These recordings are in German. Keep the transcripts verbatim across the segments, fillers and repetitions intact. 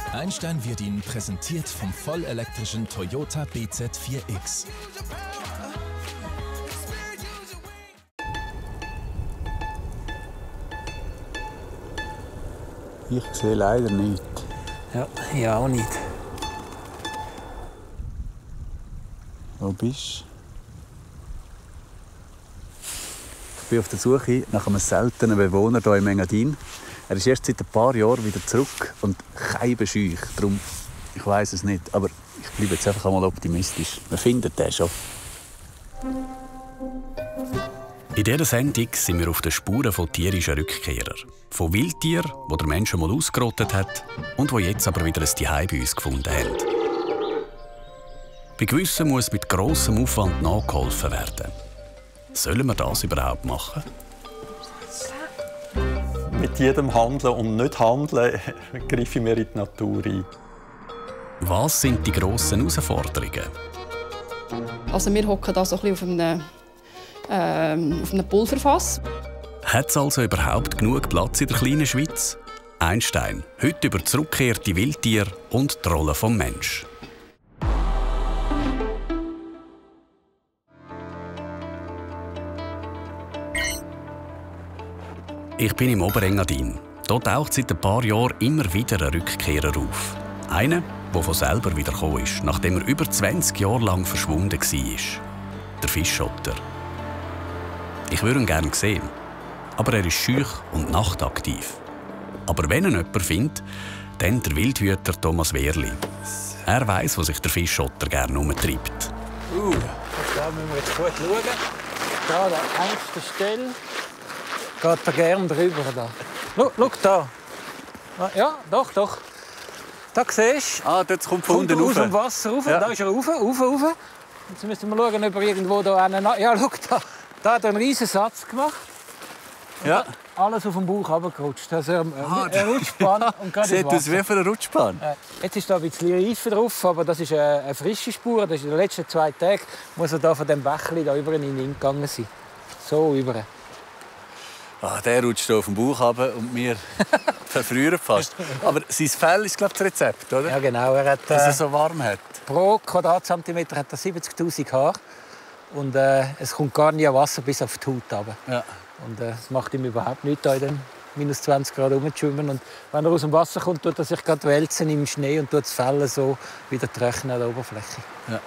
Einstein wird Ihnen präsentiert vom vollelektrischen Toyota B Z vier X. Ich sehe leider nichts. Ja, ich auch nicht. Wo bist du? Ich bin auf der Suche nach einem seltenen Bewohner hier im Engadin. Er ist erst seit ein paar Jahren wieder zurück und kein Bescheuch. Darum, ich weiß es nicht, aber ich bleibe jetzt einfach einmal optimistisch. Wir finden den schon. In dieser Sendung sind wir auf den Spuren von tierischen Rückkehrern. Von Wildtieren, die der Mensch einmal ausgerottet hat und die jetzt aber wieder ein Zuhause bei uns gefunden haben. Bei gewissen muss mit grossem Aufwand nachgeholfen werden. Sollen wir das überhaupt machen? Mit jedem Handeln und Nicht-Handeln greifen wir in die Natur ein. Was sind die grossen Herausforderungen? Also wir hocken da so ein bisschen auf einem, ähm, auf einem Pulverfass. Hat es also überhaupt genug Platz in der kleinen Schweiz? Einstein, heute über zurückgekehrte Wildtiere und die Rolle des Menschen. Ich bin im Oberengadin. Hier taucht seit ein paar Jahren immer wieder ein Rückkehrer auf. Einer, der von selber wiedergekommen ist, nachdem er über zwanzig Jahre lang verschwunden war. Der Fischotter. Ich würde ihn gerne sehen. Aber er ist schüch und nachtaktiv. Aber wenn ihn jemand findet, dann der Wildhüter Thomas Wehrli. Er weiss, wo sich der Fischotter gerne umtreibt. Uh, da müssen wir jetzt gut schauen. Da, an der engsten Stelle geht er gerne drüber. Da. Schau, schau da. Ja, doch, doch. Da siehst du. Ah, dort kommt von unten raus. rauf. Vom Wasser rauf. Ja. Da ist er rauf, rauf, rauf. Jetzt müssen wir schauen, ob er irgendwo da einen... Ja, schau da. Da hat er einen riesen Satz gemacht. Ja. Alles auf dem Bauch runtergerutscht. Also ein, Ah, ein Rutschbahn und gerade sieht ins aus Wasser. wie für eine Rutschbahn. Äh, Jetzt ist da ein bisschen Reifen drauf, aber das ist eine, eine frische Spur. Das ist in den letzten zwei Tagen muss er da von dem Bächli da über in den Inn gegangen sein. So über. Ah, der rutscht hier auf den Bauch runter und wir verfrieren fast. Aber sein Fell ist, glaube ich, das Rezept, oder? Ja, genau. Er hat, Dass äh, er so warm hat. pro Quadratzentimeter hat er siebzigtausend Haare. Und äh, es kommt gar nie Wasser bis auf die Haut runter. Ja. Und äh, es macht ihm überhaupt nichts, da in den minus zwanzig Grad rumzuschwimmen. Und wenn er aus dem Wasser kommt, tut er sich gerade wälzen im Schnee und tut das Fell so wieder trocknen an der Oberfläche. Ja.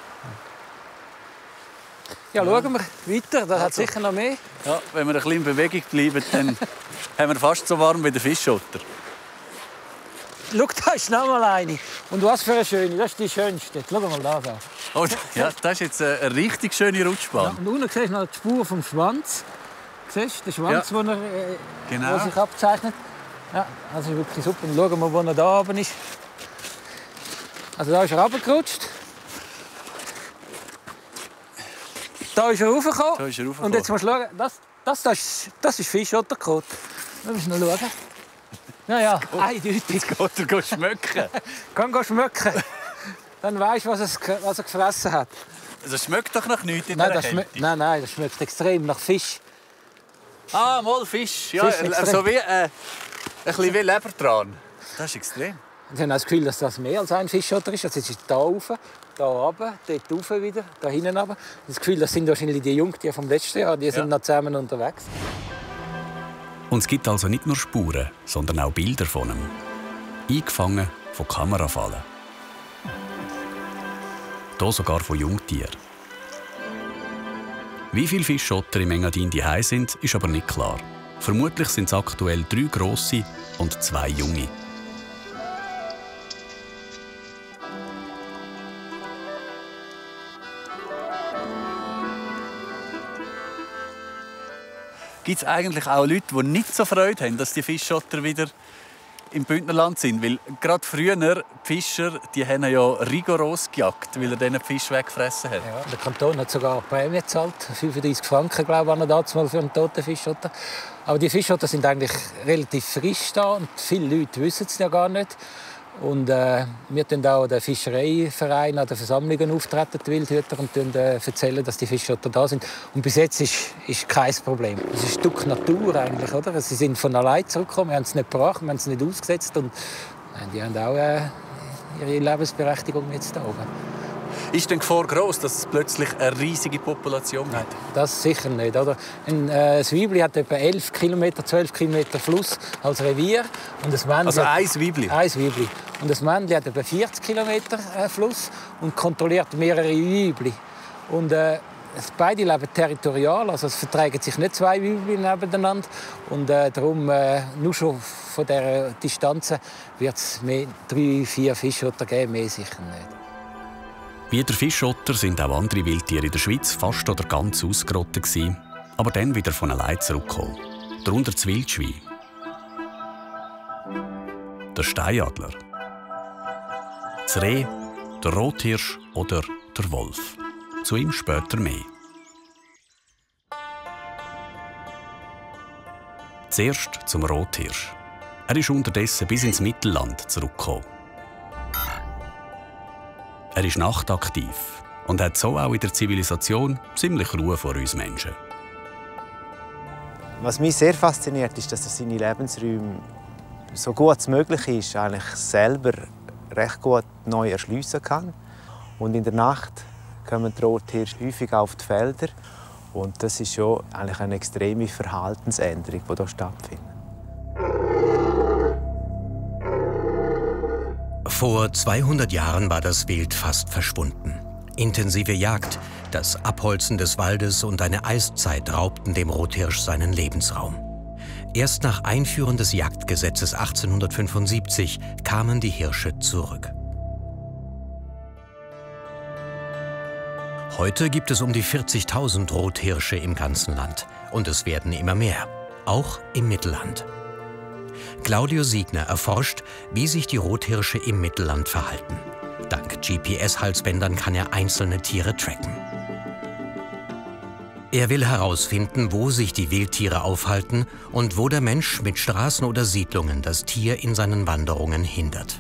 Ja, schauen wir weiter. Da hat Also. sicher noch mehr. Ja, wenn wir ein bisschen in Bewegung bleiben, dann haben wir fast so warm wie der Fischotter. Schau, da ist noch mal eine. Und was für eine schöne. Das ist die schönste. Jetzt schau mal das an. Oh, ja, das ist jetzt eine richtig schöne Ja, Rutschbahn. und unten siehst du noch die Spur vom Schwanz. Siehst du den Schwanz, Ja. den er, äh, Genau. der sich abzeichnet? Ja, das ist wirklich super. Und schauen wir, wo er da oben ist. Also da ist er runtergerutscht. Da ist er raufgekommen. Da ist er raufgekommen. Und jetzt musst du schauen, das, das, das, ist, das ist Fischotterkot. Da musst du noch schauen. Ja, ja, eindeutig. Jetzt geht er schmecken. Kann gehen schmecken. Dann weisst du, was, es, was er gefressen hat. Also, es schmeckt doch nach nichts in Nein, dieser das schmeckt, Kälte. nein, nein, das schmeckt extrem nach Fisch. Ah, mal Fisch. Ja, Fisch äh, extrem. so wie, äh, ein bisschen wie Lebertran. Das ist extrem. Ich habe das Gefühl, dass das mehr als ein Fischotter ist. Also jetzt ist da rauf, da runter, dort rauf wieder, da hinten runter. Das Gefühl, das sind wahrscheinlich die Jungtiere vom letzten Jahr. Die sind Ja. noch zusammen unterwegs. Und es gibt also nicht nur Spuren, sondern auch Bilder von ihm. Eingefangen von Kamerafallen. Hier sogar von Jungtieren. Wie viele Fischotter im Engadin daheim sind, ist aber nicht klar. Vermutlich sind es aktuell drei grosse und zwei junge. Gibt es eigentlich auch Leute, die nicht so Freude haben, dass die Fischotter wieder im Bündnerland sind? Weil gerade früher, die Fischer, die haben ja rigoros gejagt, weil er diesen Fisch weggefressen hat. Ja, der Kanton hat sogar eine Prämie gezahlt, fünfunddreißig Franken, glaube ich, damals für einen toten Fischotter. Aber die Fischotter sind eigentlich relativ frisch da und viele Leute wissen es ja gar nicht. Und äh, wir tun auch den Fischereiverein an den Versammlungen auftreten, die Wildhüter, und äh, erzählen, dass die Fischotter da sind. Und bis jetzt ist, ist kein Problem. Es ist ein Stück Natur eigentlich, oder? Sie sind von allein zurückgekommen, wir haben es nicht gebracht, wir haben es nicht ausgesetzt. Und Die haben auch äh, ihre Lebensberechtigung jetzt hier oben. Ist denn die Gefahr gross, dass es plötzlich eine riesige Population hat? Das sicher nicht. Oder? Ein, äh, das Weibli hat etwa elf Kilometer, zwölf Kilometer Fluss als Revier. Und das Männchen also ein hat, Weibli? Ein Weibli. Und das Männchen hat etwa vierzig Kilometer äh, Fluss und kontrolliert mehrere Weibli. Und, äh, beide leben territorial, also es vertragen sich nicht zwei Weibli nebeneinander. Und äh, darum, äh, nur schon von dieser Distanz wird es drei, vier Fischotter geben, mehr sicher nicht. Wie der Fischotter sind auch andere Wildtiere in der Schweiz fast oder ganz ausgerottet gewesen, aber dann wieder von allein zurückgekommen. Darunter das Wildschwein, der Steinadler, das Reh, der Rothirsch oder der Wolf. Zu ihm später mehr. Zuerst zum Rothirsch. Er ist unterdessen bis ins Mittelland zurückgekommen. Er ist nachtaktiv und hat so auch in der Zivilisation ziemlich Ruhe vor uns Menschen. Was mich sehr fasziniert, ist, dass er seine Lebensräume so gut es möglich ist, eigentlich selber recht gut neu erschliessen kann. Und in der Nacht kommen die Rothirsche häufig auf die Felder. Und das ist schon eigentlich eine extreme Verhaltensänderung, die hier stattfindet. Vor zweihundert Jahren war das Wild fast verschwunden. Intensive Jagd, das Abholzen des Waldes und eine Eiszeit raubten dem Rothirsch seinen Lebensraum. Erst nach Einführung des Jagdgesetzes achtzehnhundertfünfundsiebzig kamen die Hirsche zurück. Heute gibt es um die vierzigtausend Rothirsche im ganzen Land. Und es werden immer mehr, auch im Mittelland. Claudio Siegner erforscht, wie sich die Rothirsche im Mittelland verhalten. Dank G P S-Halsbändern kann er einzelne Tiere tracken. Er will herausfinden, wo sich die Wildtiere aufhalten und wo der Mensch mit Straßen oder Siedlungen das Tier in seinen Wanderungen hindert.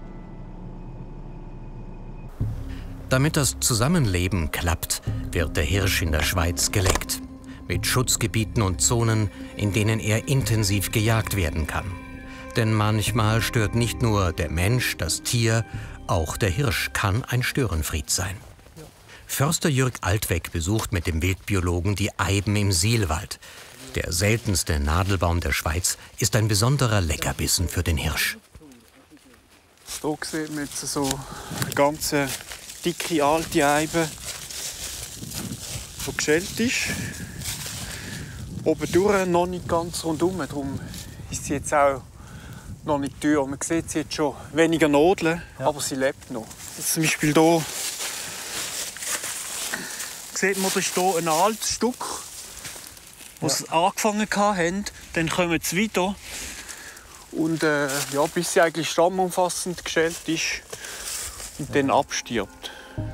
Damit das Zusammenleben klappt, wird der Hirsch in der Schweiz gelenkt. Mit Schutzgebieten und Zonen, in denen er intensiv gejagt werden kann. Denn manchmal stört nicht nur der Mensch das Tier, auch der Hirsch kann ein Störenfried sein. Förster Jürg Altweg besucht mit dem Wildbiologen die Eiben im Sihlwald. Der seltenste Nadelbaum der Schweiz ist ein besonderer Leckerbissen für den Hirsch. Hier sieht man jetzt so eine ganz dicke alte Eibe, die geschält ist. Oben durch noch nicht ganz rundum, darum ist sie jetzt auch noch nicht teuer. Man sieht sie jetzt schon weniger Nadeln, ja. Aber sie lebt noch. Jetzt zum Beispiel hier sieht man, da ist hier ein altes Stück, wo ja. sie angefangen haben. Dann kommen sie wieder. Und äh, ja, bis sie eigentlich stammumfassend geschält ist und ja. dann abstirbt.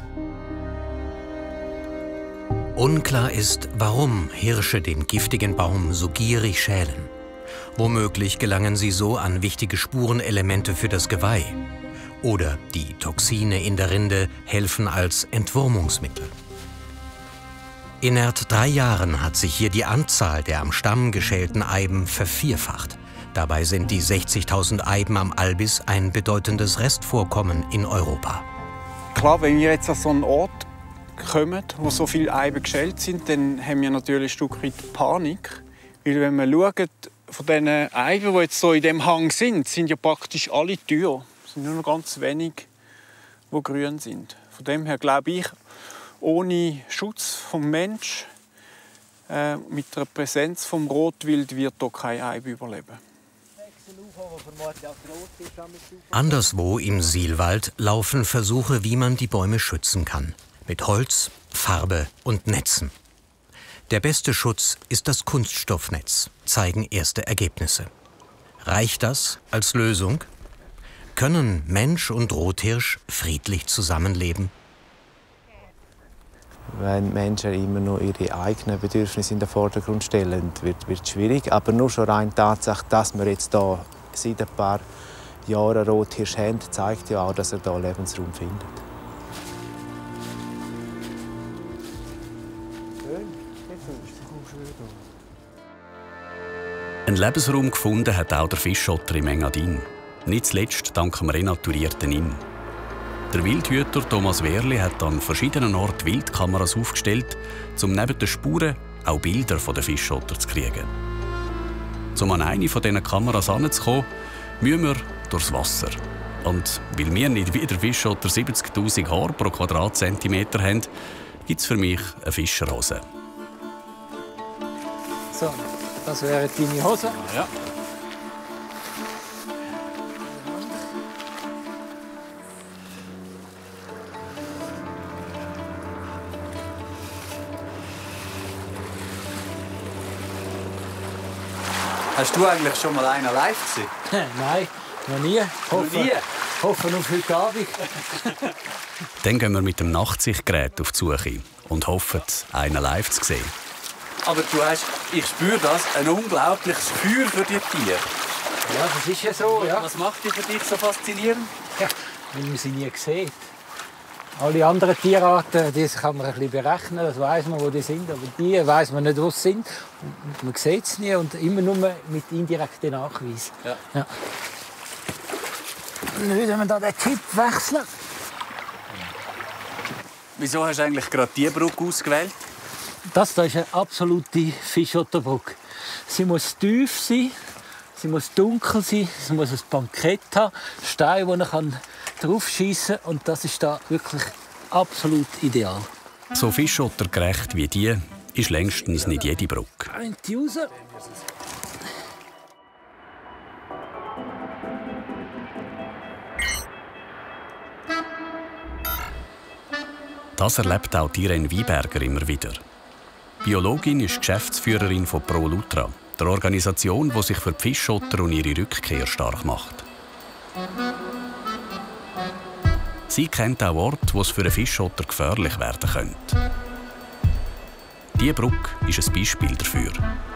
Unklar ist, warum Hirsche den giftigen Baum so gierig schälen. Womöglich gelangen sie so an wichtige Spurenelemente für das Geweih. Oder die Toxine in der Rinde helfen als Entwurmungsmittel. Innerhalb drei Jahren hat sich hier die Anzahl der am Stamm geschälten Eiben vervierfacht. Dabei sind die sechzigtausend Eiben am Albis ein bedeutendes Restvorkommen in Europa. Klar, wenn wir jetzt an so einen Ort kommen, wo so viele Eiben geschält sind, dann haben wir natürlich ein Stück weit Panik. Weil wenn man schaut, von diesen Eiben, die jetzt so in diesem Hang sind, sind ja praktisch alle teuer. Es sind nur noch ganz wenige, die grün sind. Von dem her glaube ich, ohne Schutz vom Mensch, äh, mit der Präsenz vom Rotwild wird hier kein Eibe überleben. Anderswo im Sihlwald laufen Versuche, wie man die Bäume schützen kann. Mit Holz, Farbe und Netzen. Der beste Schutz ist das Kunststoffnetz, zeigen erste Ergebnisse. Reicht das als Lösung? Können Mensch und Rothirsch friedlich zusammenleben? Wenn Menschen immer nur ihre eigenen Bedürfnisse in den Vordergrund stellen, wird es schwierig. Aber nur schon rein Tatsache, dass wir jetzt hier seit ein paar Jahren Rothirsch haben, zeigt ja auch, dass er hier Lebensraum findet. Ein Lebensraum gefunden hat auch der Fischotter im Engadin. Nicht zuletzt dank dem renaturierten Inn. Der Wildhüter Thomas Wehrli hat an verschiedenen Orten Wildkameras aufgestellt, um neben den Spuren auch Bilder der Fischotter zu kriegen. Um an eine von diesen Kameras heranzukommen, müssen wir durchs Wasser. Und weil wir nicht wie der Fischotter siebzigtausend Haare pro Quadratzentimeter haben, gibt es für mich eine Fischerhose. So, das wäre deine Hose. Ja. Hast du eigentlich schon mal einen live gesehen? Nein, noch nie. Hoffe, noch nie? Hoffe auf heute Abend. Dann gehen wir mit dem Nachtsichtgerät auf die Suche und hoffen, einen live zu sehen. Aber du hast, ich spüre das, ein unglaubliches Feuer für die Tiere. Ja, das ist ja so. Ja. Was macht die für dich so faszinierend? Ja, weil man sie nie sieht. Alle anderen Tierarten, die kann man ein bisschen berechnen, das weiß man, wo die sind. Aber die weiß man nicht, wo sie sind. Und man sieht sie nie und immer nur mit indirekten Nachweis. Ja. Ja. Und dann würden wir da den Chip wechseln. Wieso hast du eigentlich gerade diese Brücke ausgewählt? Das hier ist eine absolute Fischotterbrücke. Sie muss tief sein, sie muss dunkel sein, sie muss ein Bankett haben, Steine, wo man draufschiessen kann. Und das ist da wirklich absolut ideal. So fischottergerecht wie die ist längstens nicht jede Brücke. Ein raus. Das erlebt auch Irene Wieberger immer wieder. Biologin ist Geschäftsführerin von ProLutra, der Organisation, die sich für die Fischotter und ihre Rückkehr stark macht. Sie kennt auch Orte, wo es für einen Fischotter gefährlich werden könnte. Diese Brücke ist ein Beispiel dafür.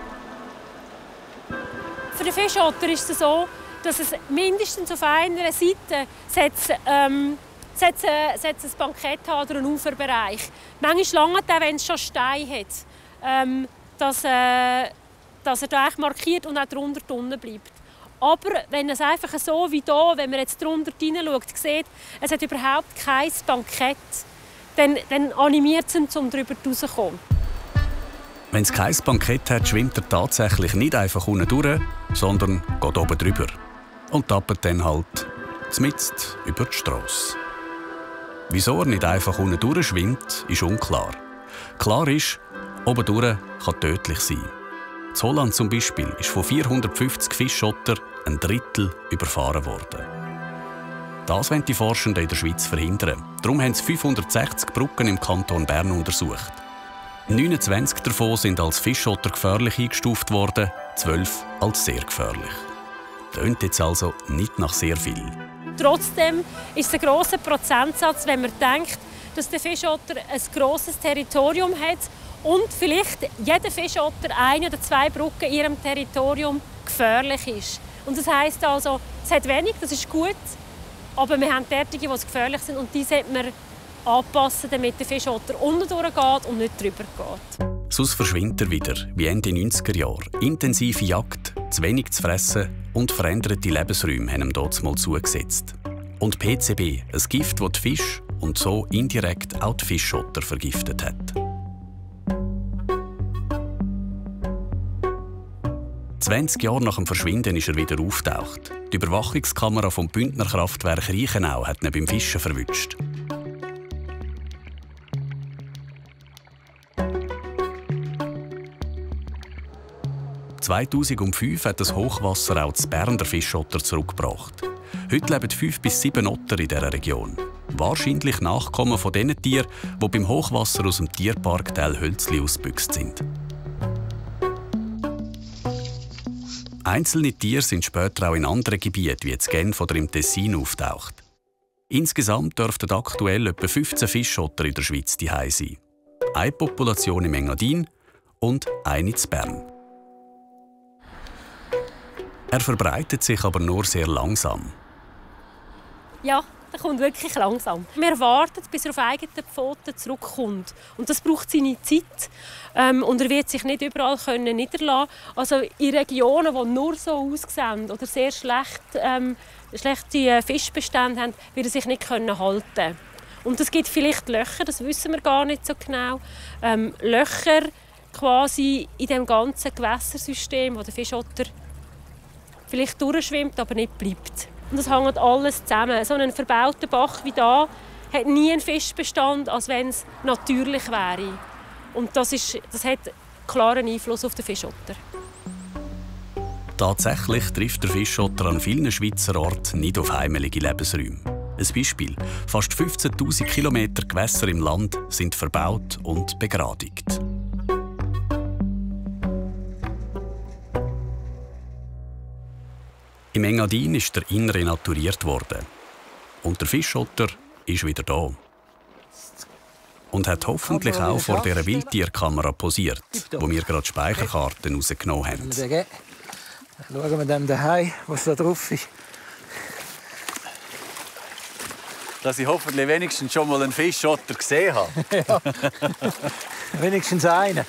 Für den Fischotter ist es so, dass es mindestens auf einer Seite setzt, ähm, setzt, äh, setzt ein Bankett hat oder einen Uferbereich. Manchmal lange es, wenn es schon Steine hat, ähm, dass, äh, dass er da markiert und auch drunter unten bleibt. Aber wenn es einfach so wie hier, wenn man jetzt drunter hineinschaut, sieht, es hat überhaupt kein Bankett, dann, dann animiert es ihn, um darüber rauszukommen. Wenn es kein Bankett hat, schwimmt er tatsächlich nicht einfach unten durch, sondern geht oben drüber. Und tappt dann halt zmitzt über die Strasse. Wieso er nicht einfach unten durchschwimmt, ist unklar. Klar ist, oben durch kann tödlich sein. In Holland zum Beispiel ist von vierhundertfünfzig Fischotter ein Drittel überfahren worden. Das wollen die Forschenden in der Schweiz verhindern. Darum haben sie fünfhundertsechzig Brücken im Kanton Bern untersucht. neunundzwanzig davon sind als Fischotter gefährlich eingestuft worden, zwölf als sehr gefährlich. Tönt jetzt also nicht nach sehr viel. Trotzdem ist es ein grosser Prozentsatz, wenn man denkt, dass der Fischotter ein grosses Territorium hat und vielleicht jeder Fischotter eine oder zwei Brücken in ihrem Territorium gefährlich ist. Und das heisst also, es hat wenig, das ist gut, aber wir haben derartige, die gefährlich sind und die sollte man anpassen, damit der Fischotter unten durchgeht und nicht drüber geht. Sonst verschwindet er wieder, wie Ende neunziger Jahre. Intensive Jagd, zu wenig zu fressen und veränderte Lebensräume haben ihm dort mal zugesetzt. Und P C B, ein Gift, das die Fische und so indirekt auch die Fischotter vergiftet hat. zwanzig Jahre nach dem Verschwinden ist er wieder auftaucht. Die Überwachungskamera vom Bündner Kraftwerk Reichenau hat ihn beim Fischen verwünscht. zweitausendfünf hat das Hochwasser auch das Berner Fischotter zurückgebracht. Heute leben fünf bis sieben Otter in dieser Region. Wahrscheinlich Nachkommen von den Tieren, die beim Hochwasser aus dem Tierpark Telhölzli ausgebüxt sind. Einzelne Tiere sind später auch in anderen Gebieten wie in Genf oder im Tessin auftaucht. Insgesamt dürften aktuell etwa fünfzehn Fischotter in der Schweiz zuhause sein. Eine Population im Engadin und eine in Bern. Er verbreitet sich aber nur sehr langsam. Ja, er kommt wirklich langsam. Wir warten, bis er auf eigenen Pfoten zurückkommt. Und das braucht seine Zeit. Ähm, und er wird sich nicht überall können niederlassen. Also in Regionen, die nur so aussehen oder sehr schlecht ähm, schlechte Fischbestände haben, wird er sich nicht halten können. Und es gibt vielleicht Löcher, das wissen wir gar nicht so genau. Ähm, Löcher quasi in dem ganzen Gewässersystem, wo der Fischotter vielleicht durchschwimmt, aber nicht bleibt. Und das hängt alles zusammen. So ein verbauter Bach wie da hat nie einen Fischbestand, als wenn es natürlich wäre. Und das, ist, das hat einen klaren Einfluss auf den Fischotter. Tatsächlich trifft der Fischotter an vielen Schweizer Orten nicht auf heimelige Lebensräume. Ein Beispiel: Fast fünfzehntausend Kilometer Gewässer im Land sind verbaut und begradigt. Im Engadin ist der Inn renaturiert worden. Und der Fischotter ist wieder da. Und hat hoffentlich auch vor dieser Wildtierkamera posiert, wo wir gerade Speicherkarten rausgenommen haben. Dann schauen wir dem daheim, was da drauf ist. Dass ich hoffentlich wenigstens schon mal einen Fischotter gesehen habe. Ja, wenigstens einen.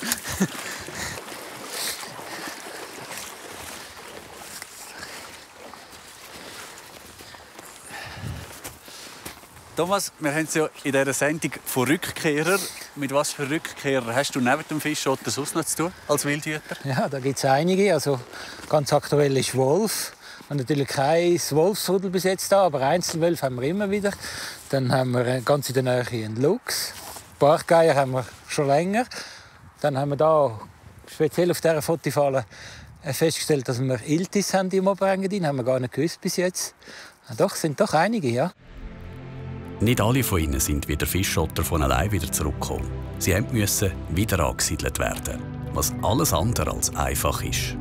Thomas, wir haben es ja in dieser Sendung von Rückkehrern. Mit was für Rückkehrern hast du neben dem Fischotter sonst noch zu tun als Wildhüter? Ja, da gibt es einige. Also, ganz aktuell ist Wolf. Wir haben natürlich kein Wolfsrudel bis jetzt da, aber Einzelwölfe haben wir immer wieder. Dann haben wir ganz in der Nähe einen Luchs. Bartgeier haben wir schon länger. Dann haben wir da speziell auf dieser Fotofalle festgestellt, dass wir Iltis haben im Oberengadin. Haben wir gar nicht gewusst bis jetzt. Ja, doch, sind doch einige, ja. Nicht alle von ihnen sind wie der Fischotter von allein wieder zurückgekommen. Sie mussten wieder angesiedelt werden, was alles andere als einfach ist.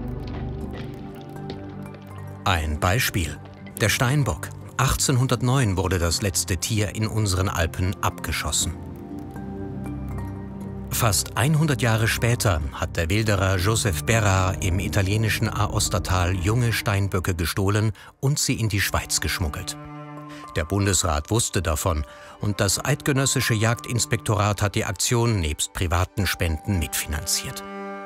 Ein Beispiel: der Steinbock. achtzehnhundertneun wurde das letzte Tier in unseren Alpen abgeschossen. Fast hundert Jahre später hat der Wilderer Joseph Berard im italienischen Aostatal junge Steinböcke gestohlen und sie in die Schweiz geschmuggelt. Der Bundesrat wusste davon und das eidgenössische Jagdinspektorat hat die Aktion nebst privaten Spenden mitfinanziert.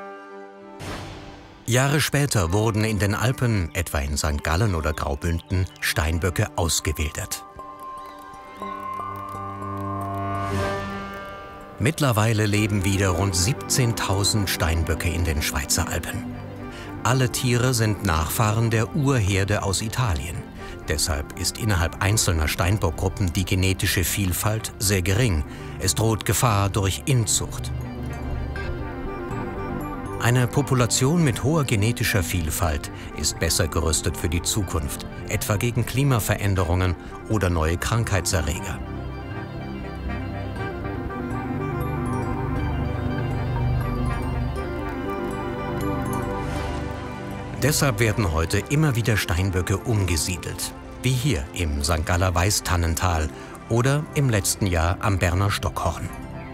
Jahre später wurden in den Alpen, etwa in Sankt Gallen oder Graubünden, Steinböcke ausgewildert. Mittlerweile leben wieder rund siebzehntausend Steinböcke in den Schweizer Alpen. Alle Tiere sind Nachfahren der Urherde aus Italien. Deshalb ist innerhalb einzelner Steinbockgruppen die genetische Vielfalt sehr gering. Es droht Gefahr durch Inzucht. Eine Population mit hoher genetischer Vielfalt ist besser gerüstet für die Zukunft, etwa gegen Klimaveränderungen oder neue Krankheitserreger. Deshalb werden heute immer wieder Steinböcke umgesiedelt, wie hier im Sankt Galler Weißtannental oder im letzten Jahr am Berner Stockhorn.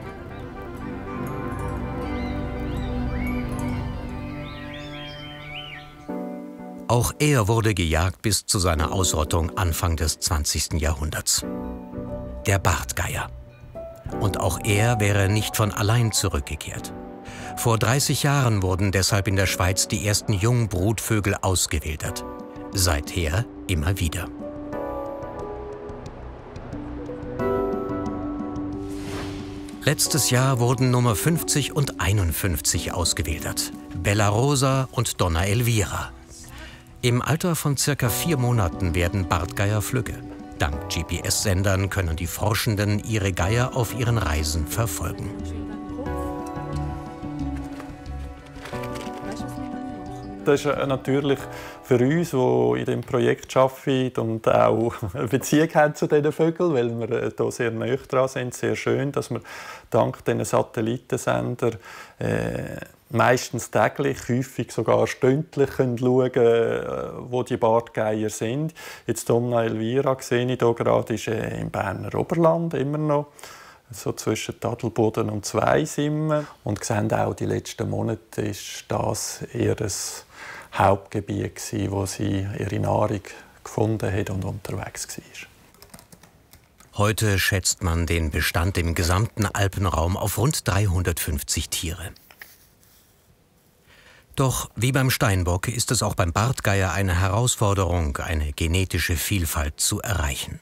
Auch er wurde gejagt bis zu seiner Ausrottung Anfang des zwanzigsten Jahrhunderts. Der Bartgeier. Und auch er wäre nicht von allein zurückgekehrt. Vor dreißig Jahren wurden deshalb in der Schweiz die ersten Jungbrutvögel ausgewildert. Seither immer wieder. Letztes Jahr wurden Nummer fünfzig und einundfünfzig ausgewildert. Bella Rosa und Donna Elvira. Im Alter von circa vier Monaten werden Bartgeier flügge. Dank G P S-Sendern können die Forschenden ihre Geier auf ihren Reisen verfolgen. Das ist natürlich für uns, die in diesem Projekt arbeiten und auch eine Beziehung haben zu diesen Vögeln, weil wir hier sehr nahe dran sind, sehr schön, dass wir dank diesen Satellitensender äh, meistens täglich, häufig sogar stündlich können schauen können, wo die Bartgeier sind. Jetzt Donna Elvira sehe ich hier gerade, ist äh, im Berner Oberland immer noch. So zwischen Adelboden und Zweisimmen. Und sehen auch, die letzten Monate ist das ihr Hauptgebiet gewesen, wo sie ihre Nahrung gefunden hat und unterwegs war. Heute schätzt man den Bestand im gesamten Alpenraum auf rund dreihundertfünfzig Tiere. Doch wie beim Steinbock ist es auch beim Bartgeier eine Herausforderung, eine genetische Vielfalt zu erreichen.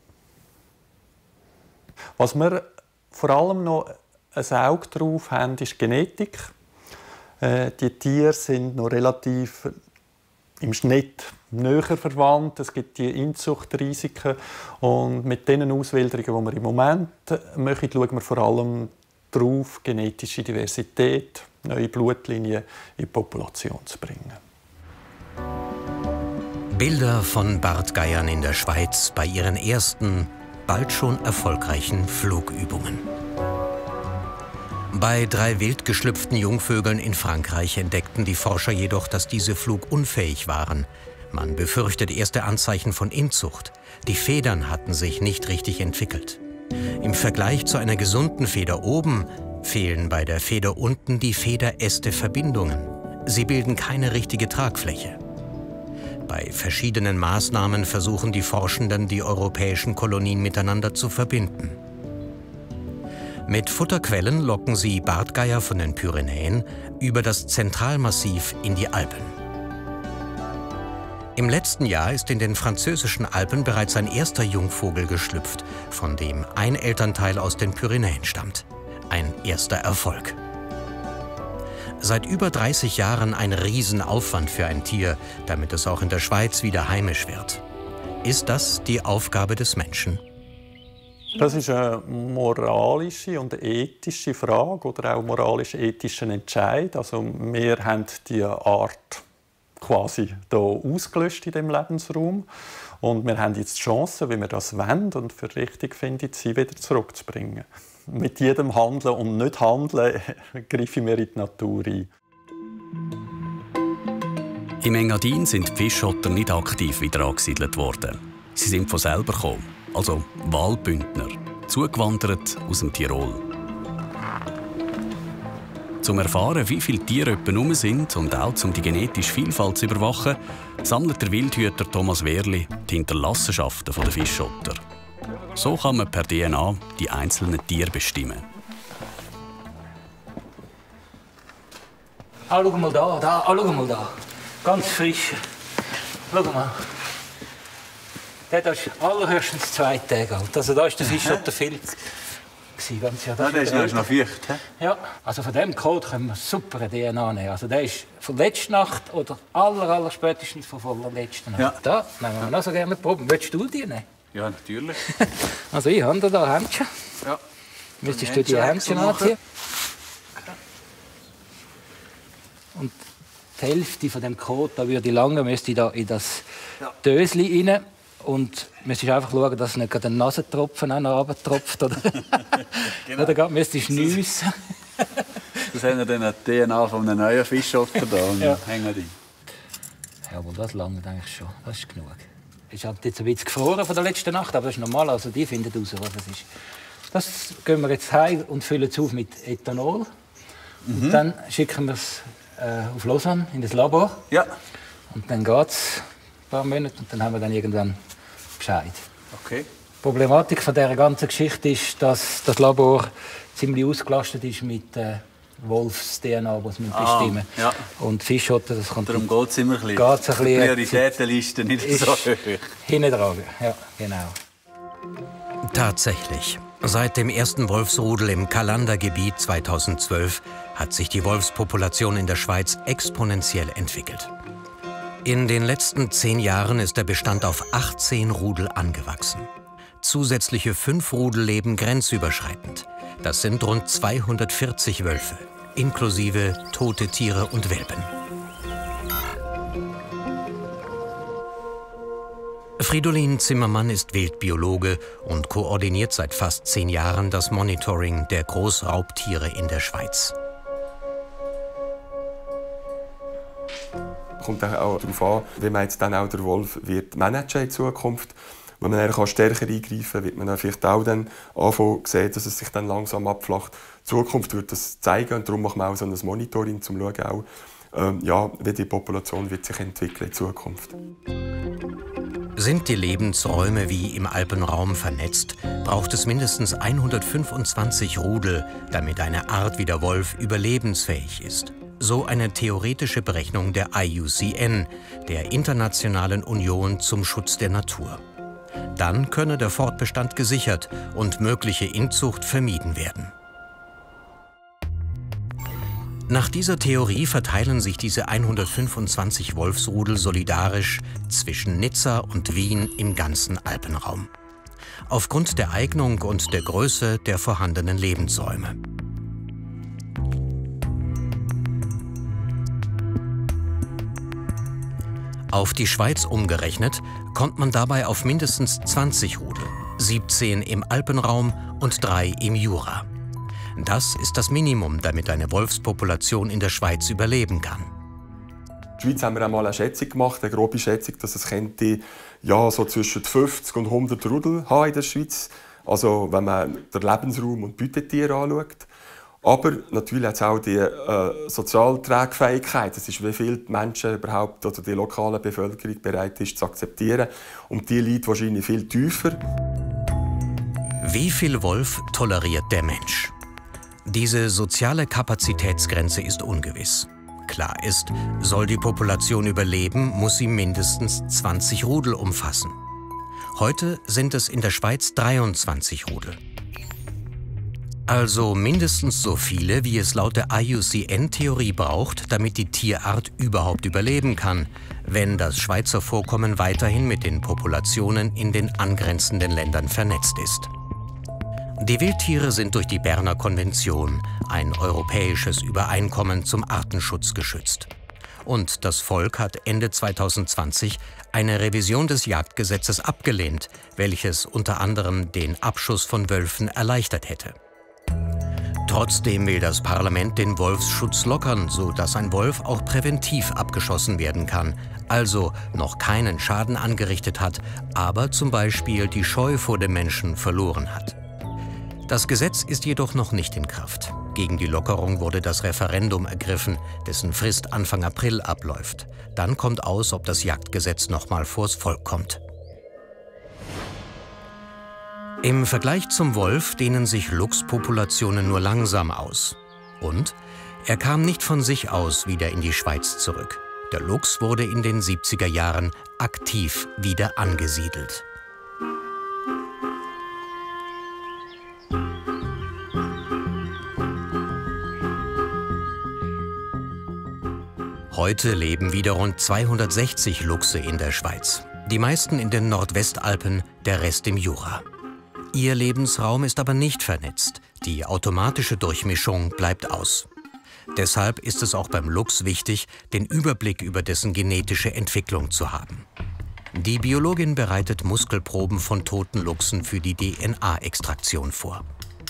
Was wir vor allem noch ein Auge drauf haben, ist Genetik. Äh, die Tiere sind noch relativ im Schnitt näher verwandt. Es gibt die Inzuchtrisiken. Und mit den Auswilderungen, die wir im Moment machen, schauen wir vor allem darauf, genetische Diversität, neue Blutlinien in die Population zu bringen. Bilder von Bartgeiern in der Schweiz bei ihren ersten, bald schon erfolgreichen Flugübungen. Bei drei wild geschlüpften Jungvögeln in Frankreich entdeckten die Forscher jedoch, dass diese flugunfähig waren. Man befürchtet erste Anzeichen von Inzucht. Die Federn hatten sich nicht richtig entwickelt. Im Vergleich zu einer gesunden Feder oben fehlen bei der Feder unten die Federäste-Verbindungen. Sie bilden keine richtige Tragfläche. Bei verschiedenen Maßnahmen versuchen die Forschenden, die europäischen Kolonien miteinander zu verbinden. Mit Futterquellen locken sie Bartgeier von den Pyrenäen über das Zentralmassiv in die Alpen. Im letzten Jahr ist in den französischen Alpen bereits ein erster Jungvogel geschlüpft, von dem ein Elternteil aus den Pyrenäen stammt. Ein erster Erfolg. Seit über dreißig Jahren ein Riesenaufwand für ein Tier, damit es auch in der Schweiz wieder heimisch wird. Ist das die Aufgabe des Menschen? Das ist eine moralische und ethische Frage oder auch moralisch-ethischen Entscheid. Also wir haben die Art quasi hier ausgelöscht in dem Lebensraum und wir haben jetzt die Chance, wie wir das wollen und für richtig finden, sie wieder zurückzubringen. Mit jedem Handeln und nicht Handeln greifen wir in die Natur ein. Im Engadin sind die Fischotter nicht aktiv wieder angesiedelt worden. Sie sind von selber gekommen, also Wahlbündner, zugewandert aus dem Tirol. Zum erfahren, wie viele Tiere herum sind und auch um die genetische Vielfalt zu überwachen, sammelt der Wildhüter Thomas Wehrli die Hinterlassenschaften der Fischotter. So kann man per D N A die einzelnen Tiere bestimmen. Ah, schau mal da, da, ah, schau mal da. Ganz frisch. Schau mal. Der ist allerhöchstens zwei Tage alt. Also da ist der Fischotterfilz. Ganz ja, das ja, der ist noch feucht. Ja, also von diesem Code können wir super D N A nehmen. Also der ist von letzter Nacht oder aller, aller spätestens von vorletzter Nacht. Ja. Da nehmen wir noch so gerne Proben. Willst du die nehmen? Ja, natürlich. Also ich habe da Händchen. Ja. Müsstest du die Händchen anziehen? Und die Hälfte von dem Code, da würde ich lange, müsste ich da in das ja. Dösli rein. Und müsstest einfach schauen, dass nicht gerade ein Nasentropfen auch noch runtertropft. Oder, genau. Oder gerade müsstest du schnüssen. Das haben wir dann eine D N A von einem neuen Fischotter da und ja. hängen die. Ja, aber das lange eigentlich schon. Das ist genug. Es ist halt jetzt ein bisschen gefroren von der letzten Nacht, aber das ist normal. Also die finden raus, was es ist. Das gehen wir jetzt heim und füllen es auf mit Ethanol. Mhm. Und dann schicken wir es äh, auf Lausanne in das Labor. Ja. Und dann geht es ein paar Monate und dann haben wir dann irgendwann Bescheid. Okay. Die Problematik von dieser ganzen Geschichte ist, dass das Labor ziemlich ausgelastet ist mit äh, Wolfs-D N A, das wir ah, bestimmen. Ja. Und Fischotter, das kommt... Darum geht es immer ein bisschen. Geht's ein bisschen die Prioritätenliste nicht so hoch. Hinten dran, ja, genau. Tatsächlich. Seit dem ersten Wolfsrudel im Kalander-Gebiet zweitausendzwölf hat sich die Wolfspopulation in der Schweiz exponentiell entwickelt. In den letzten zehn Jahren ist der Bestand auf achtzehn Rudel angewachsen. Zusätzliche fünf Rudel leben grenzüberschreitend. Das sind rund zweihundertvierzig Wölfe, inklusive tote Tiere und Welpen. Fridolin Zimmermann ist Wildbiologe und koordiniert seit fast zehn Jahren das Monitoring der Großraubtiere in der Schweiz. Kommt auch darauf an, wie man jetzt dann auch der Wolf wird managen in Zukunft. Wenn man dann stärker eingreifen kann, wird man dann vielleicht auch dann anfangen sehen, dass es sich dann langsam abflacht. Die Zukunft wird das zeigen und darum machen wir auch so ein Monitoring, um zu schauen, auch, ähm, ja, wie die Population wird sich entwickeln in Zukunft. Sind die Lebensräume wie im Alpenraum vernetzt, braucht es mindestens hundertfünfundzwanzig Rudel, damit eine Art wie der Wolf überlebensfähig ist. So eine theoretische Berechnung der I U C N, der Internationalen Union zum Schutz der Natur. Dann könne der Fortbestand gesichert und mögliche Inzucht vermieden werden. Nach dieser Theorie verteilen sich diese hundertfünfundzwanzig Wolfsrudel solidarisch zwischen Nizza und Wien im ganzen Alpenraum. Aufgrund der Eignung und der Größe der vorhandenen Lebensräume. Auf die Schweiz umgerechnet kommt man dabei auf mindestens zwanzig Rudel, siebzehn im Alpenraum und drei im Jura. Das ist das Minimum, damit eine Wolfspopulation in der Schweiz überleben kann. In der Schweiz haben wir einmal eine Schätzung gemacht, eine grobe Schätzung, dass es könnte, ja, so zwischen fünfzig und hundert Rudel haben in der Schweiz. Also wenn man den Lebensraum und Beutetiere anschaut. Aber natürlich hat es auch die äh, Sozialtragfähigkeit. Das ist, wie viele Menschen überhaupt oder die lokale Bevölkerung bereit ist zu akzeptieren. Und die liegt wahrscheinlich viel tiefer. Wie viel Wolf toleriert der Mensch? Diese soziale Kapazitätsgrenze ist ungewiss. Klar ist, soll die Population überleben, muss sie mindestens zwanzig Rudel umfassen. Heute sind es in der Schweiz dreiundzwanzig Rudel. Also mindestens so viele, wie es laut der I U C N-Theorie braucht, damit die Tierart überhaupt überleben kann, wenn das Schweizer Vorkommen weiterhin mit den Populationen in den angrenzenden Ländern vernetzt ist. Die Wildtiere sind durch die Berner Konvention, ein europäisches Übereinkommen zum Artenschutz, geschützt. Und das Volk hat Ende zweitausendzwanzig eine Revision des Jagdgesetzes abgelehnt, welches unter anderem den Abschuss von Wölfen erleichtert hätte. Trotzdem will das Parlament den Wolfsschutz lockern, sodass ein Wolf auch präventiv abgeschossen werden kann, also noch keinen Schaden angerichtet hat, aber zum Beispiel die Scheu vor dem Menschen verloren hat. Das Gesetz ist jedoch noch nicht in Kraft. Gegen die Lockerung wurde das Referendum ergriffen, dessen Frist Anfang April abläuft. Dann kommt aus, ob das Jagdgesetz nochmal vors Volk kommt. Im Vergleich zum Wolf dehnen sich Luchspopulationen nur langsam aus. Und er kam nicht von sich aus wieder in die Schweiz zurück. Der Luchs wurde in den siebziger Jahren aktiv wieder angesiedelt. Heute leben wieder rund zweihundertsechzig Luchse in der Schweiz. Die meisten in den Nordwestalpen, der Rest im Jura. Ihr Lebensraum ist aber nicht vernetzt. Die automatische Durchmischung bleibt aus. Deshalb ist es auch beim Luchs wichtig, den Überblick über dessen genetische Entwicklung zu haben. Die Biologin bereitet Muskelproben von toten Luchsen für die D N A-Extraktion vor.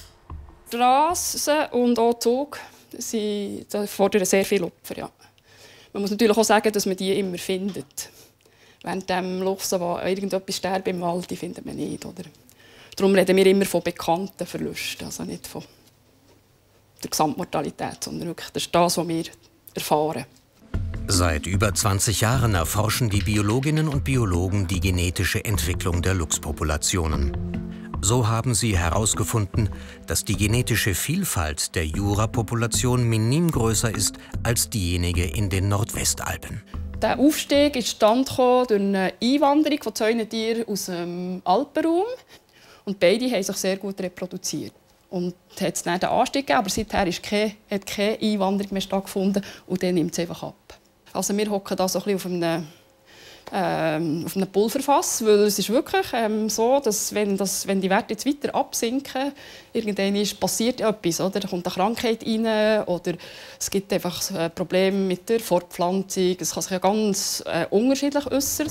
Strassen und auch Zug sie fordern sehr viele Opfer. Ja. Man muss natürlich auch sagen, dass man die immer findet. Während dem Luchsen, wo irgendetwas sterben im Wald, die findet man nicht. Oder? Darum reden wir immer von bekannten Verlusten, also nicht von der Gesamtmortalität, sondern wirklich das ist das, was wir erfahren. Seit über zwanzig Jahren erforschen die Biologinnen und Biologen die genetische Entwicklung der Luchspopulationen. So haben sie herausgefunden, dass die genetische Vielfalt der Jura-Population minim größer ist als diejenige in den Nordwestalpen. Der Aufstieg ist zustande gekommen durch eine Einwanderung von zwei Tieren aus dem Alpenraum. Und beide haben sich sehr gut reproduziert. Und es hat dann den Anstieg gegeben, aber seither ist keine, hat keine Einwanderung mehr stattgefunden und dann nimmt es einfach ab. Also wir hocken da so ein bisschen auf einem, ähm, auf einem Pulverfass, weil es ist wirklich ähm, so, dass wenn, das, wenn die Werte jetzt weiter absinken, irgendwann ist, passiert etwas, oder? Da kommt eine Krankheit rein oder es gibt einfach Probleme mit der Fortpflanzung. Es kann sich ja ganz äh, unterschiedlich äußern.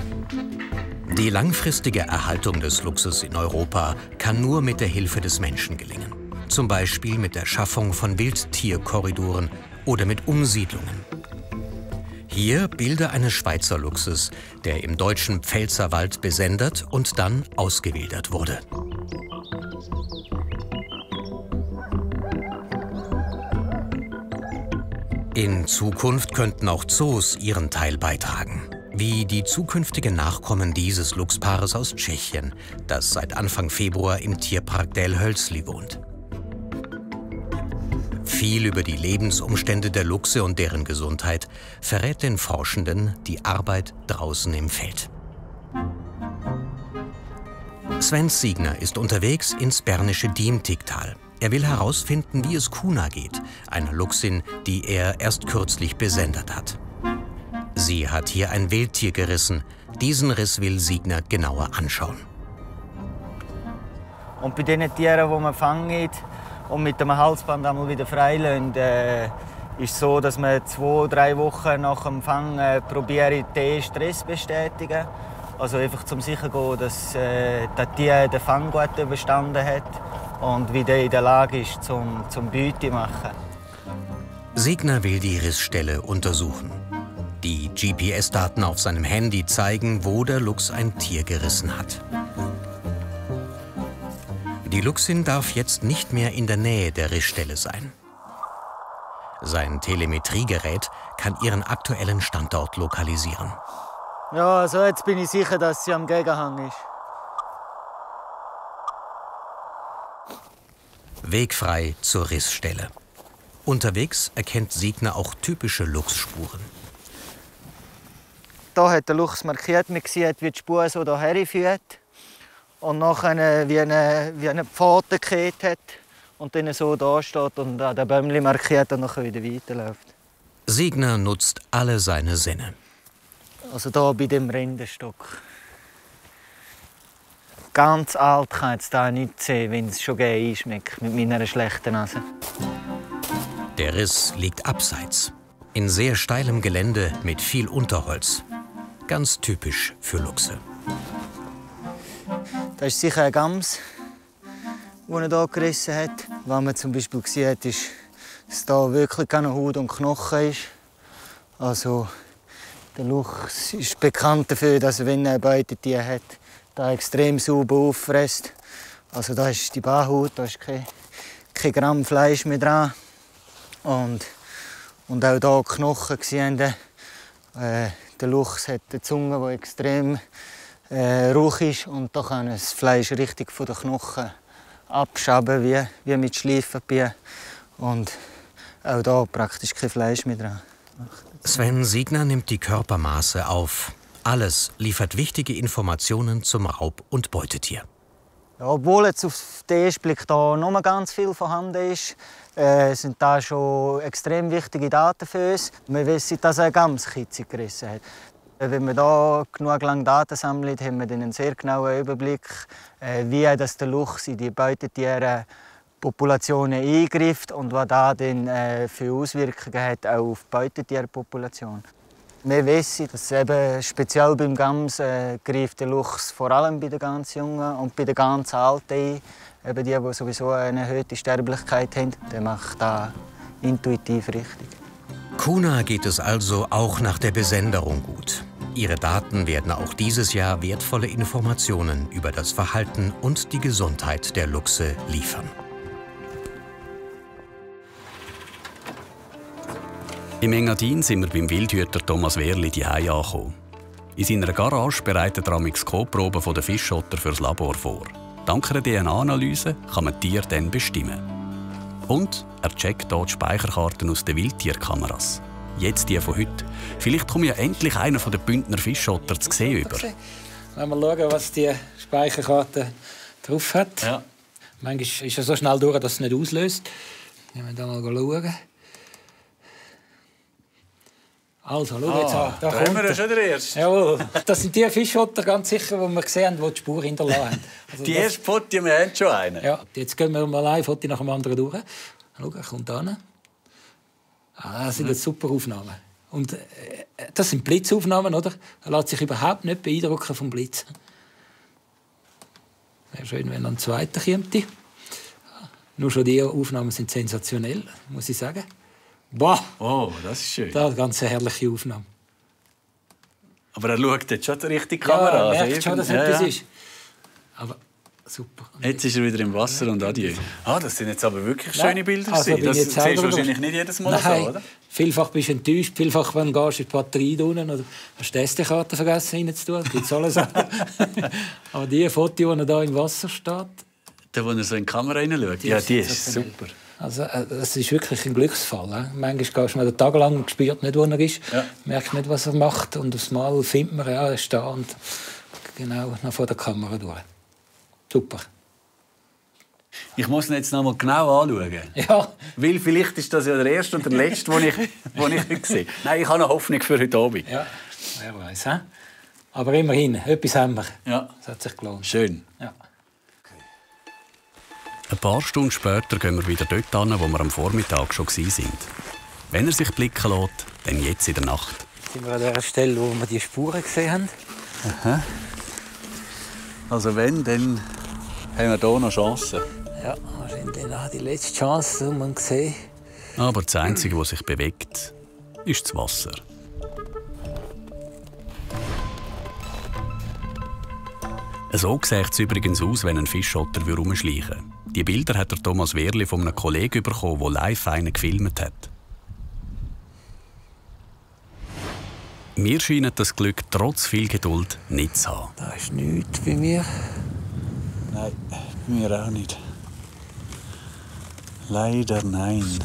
Die langfristige Erhaltung des Luchses in Europa kann nur mit der Hilfe des Menschen gelingen. Zum Beispiel mit der Schaffung von Wildtierkorridoren oder mit Umsiedlungen. Hier Bilder eines Schweizer Luchses, der im deutschen Pfälzerwald besendet und dann ausgewildert wurde. In Zukunft könnten auch Zoos ihren Teil beitragen. Wie die zukünftigen Nachkommen dieses Luchspaares aus Tschechien, das seit Anfang Februar im Tierpark Delhölzli wohnt. Viel über die Lebensumstände der Luchse und deren Gesundheit verrät den Forschenden die Arbeit draußen im Feld. Sven Siegner ist unterwegs ins bernische Diemtigtal. Er will herausfinden, wie es Kuna geht, einer Luchsin, die er erst kürzlich besendet hat. Sie hat hier ein Wildtier gerissen. Diesen Riss will Siegner genauer anschauen. Und bei den Tieren, die man fängt und mit dem Halsband einmal wieder freilässt, äh, ist es so, dass man zwei, drei Wochen nach dem Fang äh, probiert, den Stress zu bestätigen. Also einfach zum sicher gehen, dass äh, das Tier den Fang gut überstanden hat und wieder in der Lage ist, zum, zum Beute zu machen. Siegner will die Rissstelle untersuchen. Die G P S-Daten auf seinem Handy zeigen, wo der Luchs ein Tier gerissen hat. Die Luchsin darf jetzt nicht mehr in der Nähe der Rissstelle sein. Sein Telemetriegerät kann ihren aktuellen Standort lokalisieren. Ja, also jetzt bin ich sicher, dass sie am Gegenhang ist. Wegfrei zur Rissstelle. Unterwegs erkennt Siegner auch typische Luchsspuren. Da hat der Luchs markiert, man sieht, wie die Spur so hierher führt. Und nachher wie eine, wie eine Pforte gekehrt hat und dann so da steht und an den Bäumchen markiert und nachher wieder weiterläuft. Siegner nutzt alle seine Sinne. Also hier bei dem Rindenstock. Ganz alt kann ich da nicht sehen, wenn es schon einschmeckt mit meiner schlechten Nase. Der Riss liegt abseits, in sehr steilem Gelände mit viel Unterholz. Ganz typisch für Luchse. Das ist sicher ein Gams, den er hier gerissen hat. Was man zum Beispiel sieht, ist, dass hier wirklich keine Haut und Knochen ist. Also, der Luchs ist bekannt dafür, dass er, wenn er ein Beutetier hat, da extrem sauber auffrisst. Also da ist die Barhaut, da ist kein, kein Gramm Fleisch mehr dran. Und, und auch hier die Knochen sehen. Äh, der Luchs hat eine Zunge, die extrem äh, rauch ist. Und da kann das Fleisch richtig von den Knochen abschaben, wie, wie mit Schleifpapier. Und auch hier praktisch kein Fleisch mehr dran. Sven Siegner nimmt die Körpermaße auf. Alles liefert wichtige Informationen zum Raub- und Beutetier. Ja, obwohl jetzt auf den ersten Blick da noch mal ganz viel vorhanden ist, äh, sind da schon extrem wichtige Daten für uns. Wir wissen, dass er eine Gamskitze gerissen hat. Wenn wir da genug lange Daten sammeln, haben wir dann einen sehr genauen Überblick, äh, wie das der Luchs in die Beutetiere Populationen eingreift und was das dann äh, für Auswirkungen hat auch auf die Beutetierpopulation. Wir wissen, dass eben speziell beim Gams äh, greift der Luchs vor allem bei den ganz Jungen und bei den ganz Alten ein. Eben die, die sowieso eine erhöhte Sterblichkeit haben, der macht das intuitiv richtig. Kuna geht es also auch nach der Besenderung gut. Ihre Daten werden auch dieses Jahr wertvolle Informationen über das Verhalten und die Gesundheit der Luchse liefern. Im Engadin sind wir beim Wildhüter Thomas Wehrli daheim angekommen. In seiner Garage bereitet er amigs Kotproben von den Fischotter fürs Labor vor. Dank einer D N A-Analyse kann man die Tiere dann bestimmen. Und er checkt hier die Speicherkarten aus den Wildtierkameras. Jetzt die von heute. Vielleicht kommt ja endlich einer der Bündner Fischotter zu sehen über. Wenn wir schauen, was die Speicherkarte drauf hat. Ja. Manchmal ist er so schnell durch, dass es nicht auslöst. Wenn wir da mal schauen. Also, schau jetzt ah, an. Da, da kommt haben wir ja er. schon den ersten. Jawohl. Das sind die Fischotter, ganz sicher, die wir gesehen haben, die die Spur hinterlassen haben. Also die das... erste Foto, wir haben schon einen. Ja, jetzt gehen wir mal ein Foto nach dem anderen durch. Schau, er kommt hin. Ah, das sind jetzt super Aufnahmen. Und äh, das sind Blitzaufnahmen, oder? Er lässt sich überhaupt nicht beeindrucken vom Blitz. Wäre schön, wenn er ein zweiter käme. Nur schon die Aufnahmen sind sensationell, muss ich sagen. Boah! Oh, das ist schön. Das ist eine ganz herrliche Aufnahme. Aber er schaut jetzt schon die richtige Kamera an. Ja, er merkt also schon, dass ja, etwas ja. ist. Aber super. Jetzt ist er wieder im Wasser und adieu. Ah, das sind jetzt aber wirklich schöne Nein, Bilder. also das siehst du wahrscheinlich nicht jedes Mal Nein. so, oder? Vielfach bist du enttäuscht. Vielfach, wenn du gehst, ist die Batterie da unten oder hast du die S D-Karte vergessen reinzutun. Das gibt's alles. Aber die Foto, die er da im Wasser steht... Da, wo er so in die Kamera hineinschaut, ja, die ist super. Also, es ist wirklich ein Glücksfall. He? Manchmal gehst du mal den Tag lang und spürt nicht, wo er ist, ja. merkt nicht, was er macht. Und aufs Mal findet man, ja, er ist da und genau nach vor der Kamera durch. Super. Ich muss ihn jetzt noch mal genau anschauen. Ja. Weil vielleicht ist das ja der erste und der letzte, den ich, den ich heute sehe. Nein, ich habe eine Hoffnung für heute Abend. Ja, wer weiß. He? Aber immerhin, etwas haben wir. Ja. Das hat sich gelohnt. Schön. Ja. Ein paar Stunden später gehen wir wieder dort hin, wo wir am Vormittag schon waren. Wenn er sich blicken lässt, dann jetzt in der Nacht. Jetzt sind wir an der Stelle, wo wir die Spuren gesehen haben. Aha. Also wenn, dann haben wir hier noch Chancen. Ja, wahrscheinlich noch die letzte Chance, die man sehen. Aber das Einzige, was sich bewegt, ist das Wasser. So sieht es übrigens aus, wenn ein Fischotter herumschleichen würde. Die Bilder hat der Thomas Wehrli von einem Kollegen bekommen, der live einen gefilmt hat. Wir scheinen das Glück trotz viel Geduld nicht zu haben. Da ist nichts bei mir. Nein, bei mir auch nicht. Leider nein.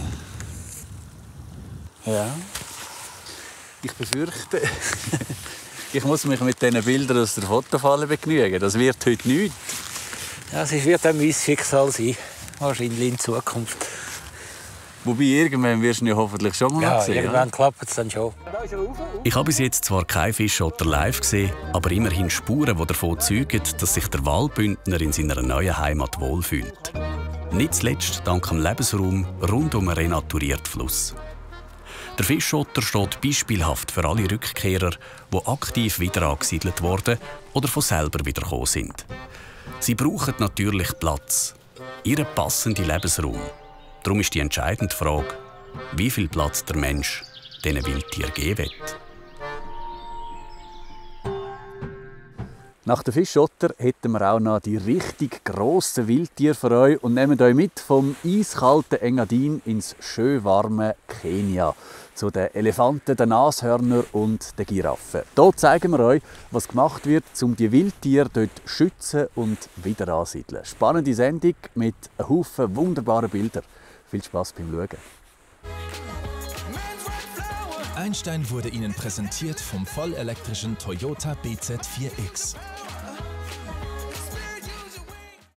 Ja. Ich befürchte, ich muss mich mit diesen Bildern aus der Fotofalle begnügen. Das wird heute nichts. Ja, es wird auch mein Schicksal sein. Wahrscheinlich in Zukunft. Wobei, irgendwann wirst du ihn ja hoffentlich schon mal ja, sehen. Irgendwann klappt es dann schon. Ich habe bis jetzt zwar keinen Fischotter live gesehen, aber immerhin Spuren, die davon zeugen, dass sich der Waldbündner in seiner neuen Heimat wohlfühlt. Nicht zuletzt dank dem Lebensraum rund um einen renaturierten Fluss. Der Fischotter steht beispielhaft für alle Rückkehrer, die aktiv wieder angesiedelt wurden oder von selber wiedergekommen sind. Sie brauchen natürlich Platz, ihren passenden Lebensraum. Darum ist die entscheidende Frage, wie viel Platz der Mensch diesen Wildtieren geben will. Nach den Fischotter hätten wir auch noch die richtig grossen Wildtiere für euch und nehmen euch mit vom eiskalten Engadin ins schön warme Kenia. Zu den Elefanten, den Nashörnern und den Giraffen. Hier zeigen wir euch, was gemacht wird, um die Wildtiere dort zu schützen und wieder anzusiedeln. Spannende Sendung mit einem Haufen wunderbaren Bildern. Viel Spaß beim Schauen. Einstein wurde Ihnen präsentiert vom vollelektrischen Toyota B Z vier X.